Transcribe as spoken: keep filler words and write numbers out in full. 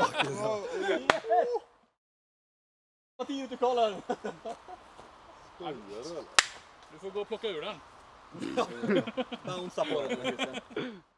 Mattias, du kollar. Du får gå och plocka ur den. Bouncea på den.